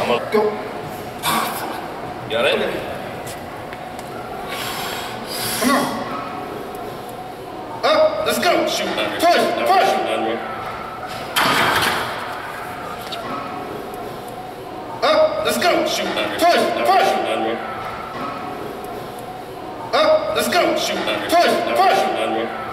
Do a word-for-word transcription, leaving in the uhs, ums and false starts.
Go. Got it? Come on. Up, let's go. Shoot, Andrew. Push, Now push. Shoot, Andrew. Up, let's go. Shoot, Andrew. Push, Now push. Shoot, Andrew. Up, let's go. Shoot, Andrew. Push, Now push. Shoot, Andrew.